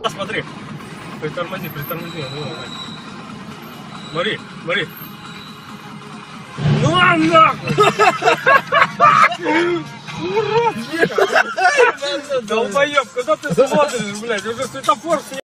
Смотри. Притормози. Смотри. Ну а нахуй! Урод! Долбоёб, куда ты смотришь, блядь? Уже светофор